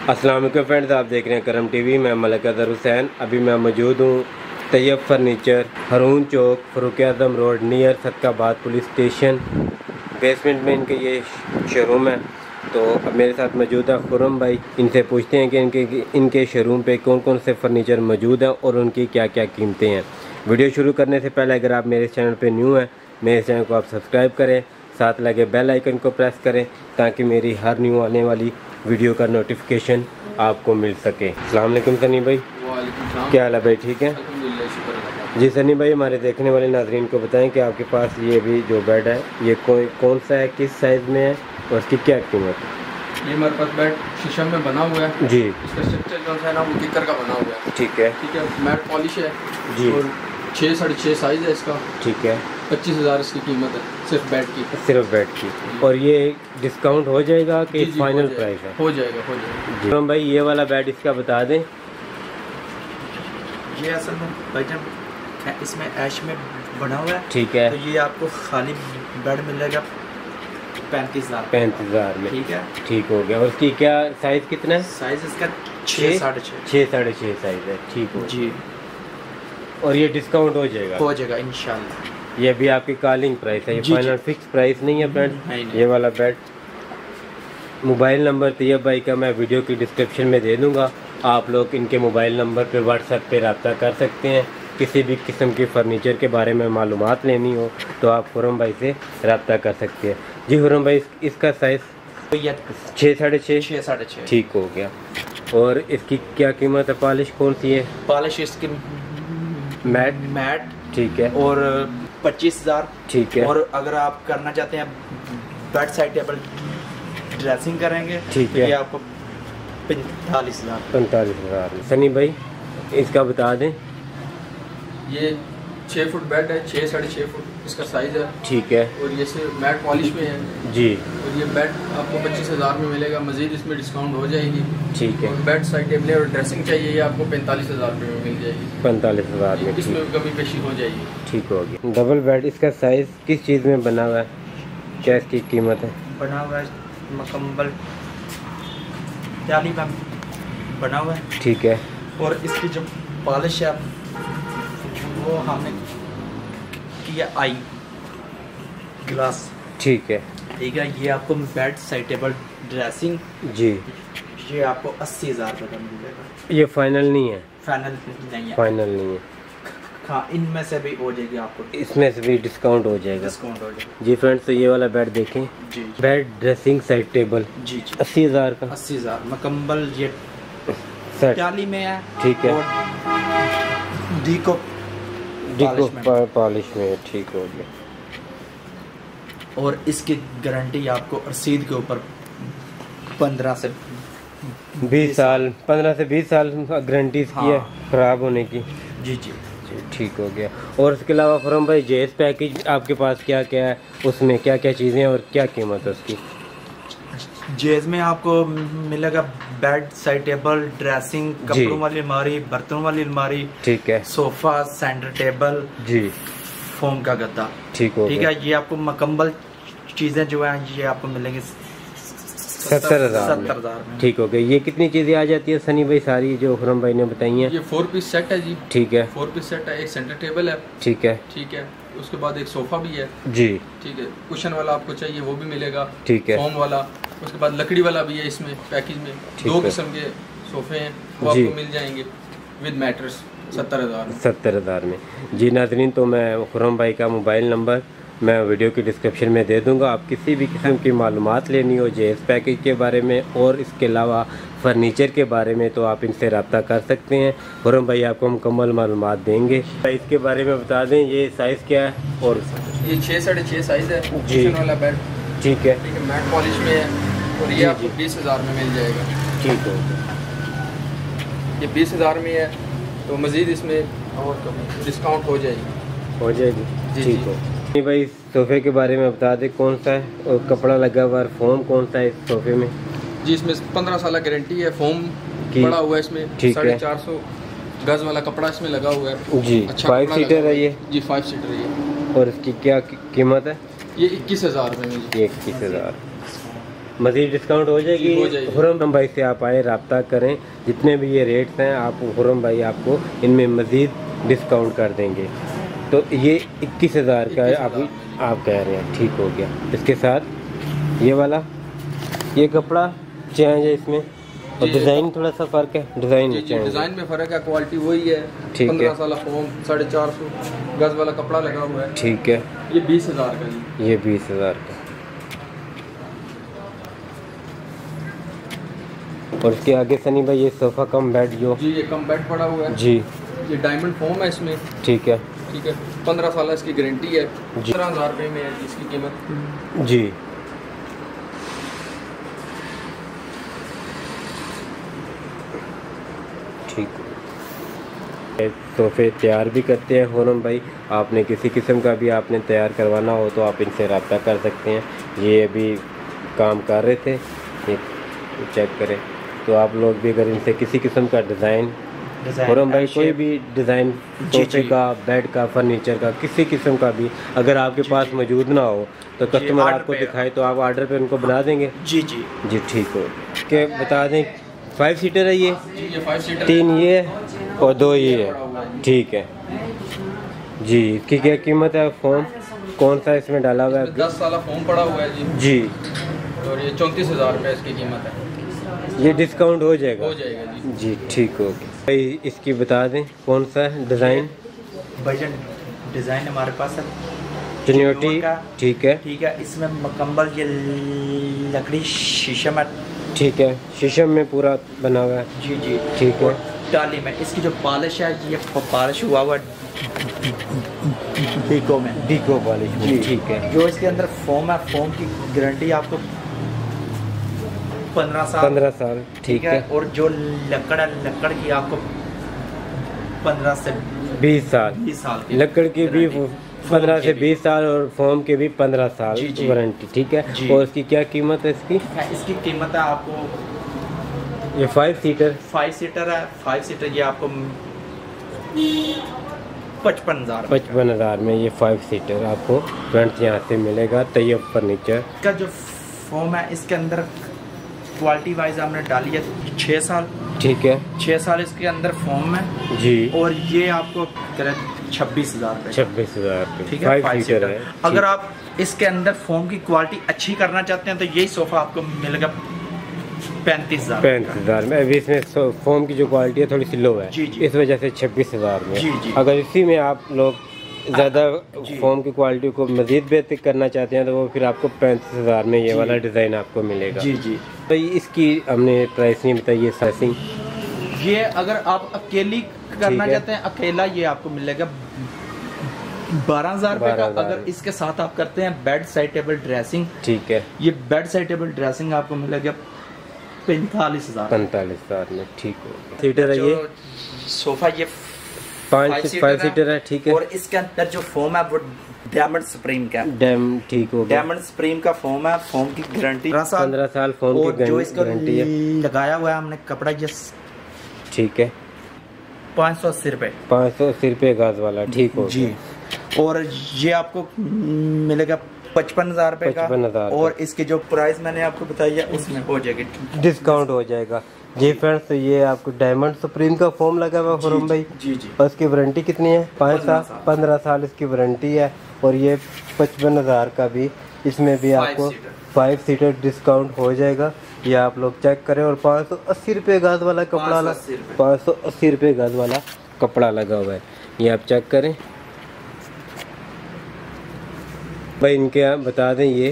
अस्सलाम वालेकुम फ्रेंड्स, आप देख रहे हैं करम टीवी। मैं मलिक अज़हर हुसैन। अभी मैं मौजूद हूँ Tayyab furniture, Haroon Chowk, Farooq Azam road, near Sadiqabad police station. Basement में इनके ये शोरूम है। तो अब मेरे साथ मौजूद है खुर्रम भाई। इनसे पूछते हैं कि इनके शोरूम पे कौन कौन से फर्नीचर मौजूद हैं और उनकी क्या क्या कीमतें हैं। वीडियो शुरू करने से पहले अगर आप मेरे चैनल पे न्यू हैं, मेरे चैनल को आप सब्सक्राइब करें, साथ लगे बेल आइकन को प्रेस करें ताकि मेरी हर न्यू आने वाली वीडियो का नोटिफिकेशन आपको मिल सके। अस्सलाम वालेकुम सनी भाई। क्या हाल है भाई? ठीक है जी। सनी भाई, हमारे देखने वाले नाजरीन को बताएं कि आपके पास ये भी जो बेड है ये कौन सा है, किस साइज़ में है और उसकी क्या कीमत है? ये हमारे पास बेड शीशम में बना हुआ है जी। इसका स्ट्रक्चर जो है ना वो टिकर का बना हुआ है। ठीक है, ठीक है। मैट पॉलिश है जी। और 6 साढ़े 6 साइज़ है इसका। ठीक है। 25,000 इसकी कीमत है सिर्फ बेड की। सिर्फ बेड की। और ये डिस्काउंट हो जाएगा कि फाइनल प्राइस है? हो जाएगा जी। तो भाई ये वाला बेड इसका बता दें। ये असल में भाईजान इसमें ऐश में बना हुआ है। ठीक है। तो ये आपको खाली बेड मिलेगा 35,000 में। ठीक है, ठीक हो गया। और उसकी क्या साइज़ कितना है? साइज इसका 6 साढ़े 6 साइज़ है। ठीक हो जी। और ये डिस्काउंट हो जाएगा इंशाल्लाह। ये भी आपकी कॉलिंग प्राइस है, ये जी, फाइनल फिक्स प्राइस नहीं है फ्रेंड। नहीं। ये वाला बेड। मोबाइल नंबर तैयब भाई का मैं वीडियो की डिस्क्रिप्शन में दे दूंगा। आप लोग इनके मोबाइल नंबर पे व्हाट्सएप पे रब्ता कर सकते हैं। किसी भी किस्म की फ़र्नीचर के बारे में मालूमात लेनी हो तो आप खुर्रम भाई से रब्ता कर सकते हैं। जी खुर्रम भाई, इसका साइज़ 6 साढ़े 6। ठीक हो गया। और इसकी क्या कीमत है? पॉलिश कौन सी है? पॉलिश इसकी मैट। ठीक है। और 25,000। ठीक है। और अगर आप करना चाहते हैं बेड साइड टेबल ड्रेसिंग करेंगे, ठीक तो है, ये आपको 45,000। सनी भाई इसका बता दें। ये 6 फुट बेड है, 6 साढ़े 6 फुट इसका साइज़ है। ठीक है। और ये सिर्फ मैट पॉलिश में है जी। और ये बेड आपको 25,000 में मिलेगा। मजीद इसमें डिस्काउंट हो जाएगी। ठीक है। और बेड साइड टेबल और ड्रेसिंग चाहिए ये आपको 45,000 रुपये में मिल जाएगी। 45,000 में। इसमें कमी पेशी हो जाएगी। ठीक हो गया। डबल बेड, इसका साइज़ किस चीज़ में बना हुआ है? क्या इसकी कीमत है? बना हुआ है मकम्बल जाली में बना हुआ है। ठीक है। और इसकी जो पॉलिश है वो हमने किया आई ग्लास। ठीक है। ठीक है। ये आपको बेड साइड टेबल ड्रेसिंग जी, ये आपको 80,000 रुपये का मिलेगा। ये फाइनल नहीं है? फाइनल नहीं है। फाइनल नहीं है। हाँ, इनमें से भी हो जाएगी आपको, इसमें से भी डिस्काउंट हो जाएगा। डिस्काउंट हो जाएगा। जी फ्रेंड्स, तो ये वाला बेड देखें। जी बेड ड्रेसिंग साइड टेबल जी 80,000 का। 80,000 मकम्बल ये सेट। जाली में है। ठीक है। और डीको पॉलिश में। ठीक हो गया। और इसकी गारंटी आपको रसीद के ऊपर 15 से 20 साल 15 से 20 साल गारंटी इसकी है ख़राब होने की। जी जी। ठीक हो गया। और उसके अलावा खुर्रम भाई जेस पैकेज आपके पास क्या क्या है, उसमें क्या क्या चीज़ें और क्या कीमत है उसकी? जेज में आपको मिलेगा बेड साइड टेबल ड्रेसिंग, कपड़ों वाली अलमारी, बर्तनों वाली अलमारी। ठीक है। सोफा, सेंटर टेबल जी, फोम का गद्दा। ठीक हो गया। ये आपको मकम्बल चीज़ें जो हैं ये आपको मिलेंगी 70,000 में। ठीक हो गया। ये कितनी चीज़ें आ जाती है सनी भाई सारी जो खुर्रम भाई ने बताई हैं? ये 4 पीस सेट है जी। ठीक है। 4 पीस सेट है। एक सेंटर टेबल है। ठीक है। ठीक है। उसके बाद एक सोफा भी है जी। ठीक है। कुशन वाला आपको चाहिए वो भी मिलेगा। ठीक है। फोम वाला। उसके बाद लकड़ी वाला भी है इसमें पैकेज में। 2 किस्म के सोफे हैं वो आपको मिल जाएंगे विद मैट्रेस 70,000 में। जी नाज़रीन, तो मैं खुर्रम भाई का मोबाइल नंबर मैं वीडियो की डिस्क्रिप्शन में दे दूंगा। आप किसी भी किस्म की मालूमात लेनी हो जेस पैकेज के बारे में और इसके अलावा फ़र्नीचर के बारे में तो आप इनसे रब्ता कर सकते हैं। खुर्रम भाई आपको मुकम्मल मालूमात देंगे। इसके बारे में बता दें ये साइज़ क्या है? और ये 6 साढ़े 6 साइज़ है जी वाला बेड। ठीक है। ठीक है। मैट पॉलिश में है और ये आपको 20,000 में मिल जाएगा। ठीक हो गया। ये 20,000 में है तो मज़ीद इसमें और डिस्काउंट हो जाएगी। ठीक हो। नहीं भाई, सोफ़े के बारे में बता दें कौन सा है और कपड़ा लगा हुआ है, फोम कौन सा है इस सोफ़े में? जी, इसमें 15 साल गारंटी है। फोम पड़ा हुआ है इसमें। 450 गज वाला कपड़ा इसमें लगा हुआ है जी। अच्छा 5 सीटर है ये जी। 5 सीटर है ये। और इसकी क्या कीमत है? ये 21,000 में। ये 21,000। मज़ीद डिस्काउंट हो जाएगी। खुरम भाई से आप आए, रब्ता करें, जितने भी ये रेट्स हैं आप खुरम भाई आपको इनमें मज़ीद डिस्काउंट कर देंगे। तो ये 21,000 का है आप कह रहे हैं, ठीक हो गया। इसके साथ ये वाला ये कपड़ा चेंज है इसमें, और डिज़ाइन थोड़ा सा फ़र्क है, डिज़ाइन में फ़र्क है, क्वालिटी वही है। ठीक है। 15 साल फोम 450 गज वाला कपड़ा लगा हुआ है। ठीक है। ये 20,000 का जी। ये 20,000 का। और इसके आगे सनी भाई ये सोफ़ा कम बेड जो जी, ये कम बेड पड़ा हुआ है जी। ये डायमंड फोम है इसमें। ठीक है। ठीक है। 15 साल इसकी गारंटी है। 15,000 रुपये में है इसकी कीमत जी। ठीक। तोहफे तैयार भी करते हैं खुरम भाई। आपने किसी किस्म का भी आपने तैयार करवाना हो तो आप इनसे रब्ता कर सकते हैं। ये अभी काम कर रहे थे, ये चेक करें। तो आप लोग भी अगर इनसे किसी किस्म का डिज़ाइन खुरम भाई कोई भी डिज़ाइन सोफे का, बेड का, फर्नीचर का, किसी किस्म का भी अगर आपके पास मौजूद ना हो तो कस्टमर आपको दिखाए तो आप ऑर्डर पे उनको बना देंगे। जी जी जी ठीक हो के बता दें। 5 सीटर है ये 5 सीटर, 3 ये और 2 ये है। ठीक है जी। इसकी क्या कीमत है? फोम कौन सा इसमें डाला हुआ है? 10 साल फोम पड़ा हुआ है जी। जी। और ये 34,000 रुपये इसकी कीमत है। ये डिस्काउंट हो जाएगा? हो जाएगा जी। जी ठीक हो गया भाई। इसकी बता दें कौन सा है डिज़ाइन? बजट डिज़ाइन हमारे पास है चिन्योटी का। ठीक है। ठीक है। इसमें मुकम्मल ये लकड़ी शीशम है। ठीक है। शीशम में पूरा बना हुआ है। जी जी। ठीक है। टाली में इसकी जो पॉलिश है ये पॉलिश हुआ हुआ डीको में, डीको पॉलिश में। ठीक है। जो इसके अंदर फोम है, फोम की गारंटी आपको 15 साल। ठीक है। और जो लकड़ है, लकड़ की आपको 15 से 20 साल। 20 साल लकड़ की भी 15 से 20 साल और फोम के भी 15 साल वारंटी। ठीक है। और इसकी क्या कीमत है? इसकी कीमत है आपको ये 5 सीटर है। 5 सीटर ये आपको 55,000 में ये 5 सीटर आपको फ्रंट यहाँ से मिलेगा। तैयब फर्नीचर का जो फोम है इसके अंदर क्वालिटी वाइज हमने डाली है 6 साल। ठीक है। 6 साल इसके अंदर फोम है जी। और ये आपको 26,000 रुपये। 26,000 रुपये। ठीक है। 5 सीटर है। अगर आप इसके अंदर फोम की क्वालिटी अच्छी करना चाहते हैं तो यही सोफा आपको मिलेगा 35,000 में। अभी इसमें फोम की जो क्वालिटी है थोड़ी सी लो है। जी जी। इस वजह से 26,000 में। जी जी। अगर इसी में आप लोग ज़्यादा फोम की क्वालिटी को मज़ीद बेहतर करना चाहते हैं तो वो फिर आपको 35,000 में ये वाला डिज़ाइन आपको मिलेगा। जी जी। तो इसकी हमने प्राइस नहीं बताई है। साइसिंग ये अगर आप अकेली करना चाहते हैं, अकेला ये आपको मिलेगा 12,000 रुपये का। अगर इसके साथ आप करते हैं बेड साइड टेबल ड्रेसिंग, ठीक है, ये बेड साइड टेबल ड्रेसिंग आपको मिलेगा 45,000 में। ठीक है। सीटर है ये सोफा, ये 5 सीटर है। ठीक है। और इसके अंदर जो फोम है वो डायमंड सुप्रीम का ठीक हो। डायमंड सुप्रीम का फोम है। फोम की गारंटी 15 साल फोम की जो इसका गारंटी है। लगाया हुआ है हमने कपड़ा ये ठीक है 580 रुपये। 580 रुपये गज वाला। ठीक हो जी। और ये आपको मिलेगा 55,000 रुपये का। और इसकी जो प्राइस मैंने आपको बताई है उसमें हो जाएगी, डिस्काउंट हो जाएगा। जी फ्रेंड्स, तो ये आपको डायमंड सुप्रीम का फोम लगा हुआ खुरम भाई। जी जी। और इसकी वारंटी कितनी है? 5 साल 15 साल इसकी वारंटी है। और ये 55,000 का भी, इसमें भी आपको 5 सीटर डिस्काउंट हो जाएगा। ये आप लोग चेक करें। और 580 रुपये गज वाला कपड़ा, 580 रुपये गज वाला कपड़ा लगा हुआ है। ये आप चेक करें भाई। इनके आप बता दें ये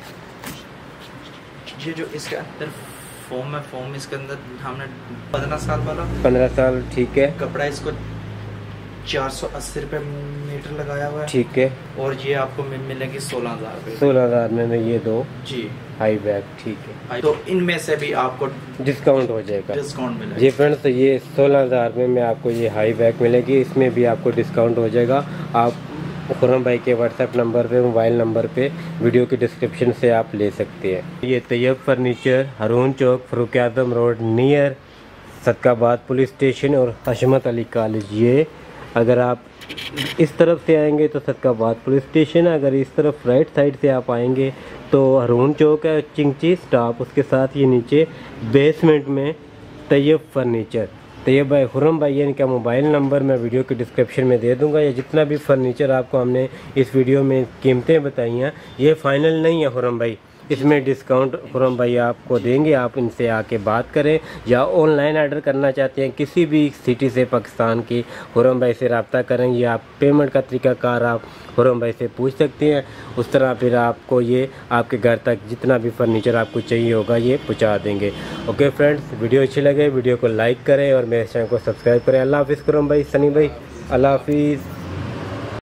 जो इसके अंदर फोम है, फोम इसके अंदर हमने 15 साल वाला 15 साल। ठीक है। कपड़ा इसको 480 रुपये मीटर लगाया हुआ है। ठीक है। और ये आपको मिलेगी 16,000 रुपये। 16,000 में ये दो जी हाई बैग। ठीक है। तो इनमें से भी आपको डिस्काउंट हो जाएगा। डिस्काउंट मिलेगा। जी फ्रेंड्स, तो ये 16,000 में आपको ये हाई बैग मिलेगी। इसमें भी आपको डिस्काउंट हो जाएगा। आप खुरम भाई के व्हाट्सएप नंबर पे, मोबाइल नंबर पे, वीडियो की डिस्क्रिप्शन से आप ले सकते हैं। ये Tayyab furniture, Haroon Chowk, Farooq Azam road, near Sadiqabad police station और हशमत अली कॉलेज। ये अगर आप इस तरफ से आएंगे तो सदकाबाद पुलिस स्टेशन है। अगर इस तरफ राइट साइड से आप आएंगे तो हरून चौक है चिंची स्टॉप, उसके साथ ये नीचे बेसमेंट में तैयब फर्नीचर। तैयब भाई खुरम भाई इनका मोबाइल नंबर मैं वीडियो के डिस्क्रिप्शन में दे दूंगा। ये जितना भी फर्नीचर आपको हमने इस वीडियो में कीमतें बताई हैं ये फ़ाइनल नहीं है खुरम भाई, इसमें डिस्काउंट खुरम भाई आपको देंगे। आप इनसे आके बात करें या ऑनलाइन ऑर्डर करना चाहते हैं किसी भी सिटी से पाकिस्तान की, खुरम भाई से रब्ता करें या पेमेंट का तरीक़ाकार आप खुरम भाई से पूछ सकते हैं। उस तरह फिर आपको ये आपके घर तक जितना भी फर्नीचर आपको चाहिए होगा ये पहुंचा देंगे। ओके फ्रेंड्स, वीडियो अच्छी लगे वीडियो को लाइक करें और मेरे चैनल को सब्सक्राइब करें। अल्लाह हाफिज़ खुरम भाई, सनी भाई, अल्लाह हाफिज़।